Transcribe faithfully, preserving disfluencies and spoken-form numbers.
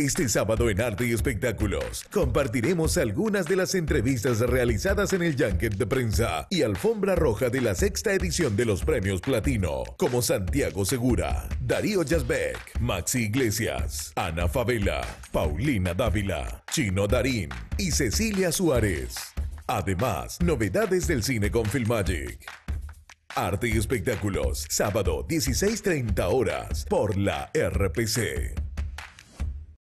Este sábado en Arte y Espectáculos compartiremos algunas de las entrevistas realizadas en el Junket de Prensa y Alfombra Roja de la sexta edición de los Premios Platino, como Santiago Segura, Darío Yazbek, Maxi Iglesias, Ana Favela, Paulina Dávila, Chino Darín y Cecilia Suárez. Además, novedades del cine con Filmagic. Arte y Espectáculos, sábado dieciséis treinta horas por la R P C.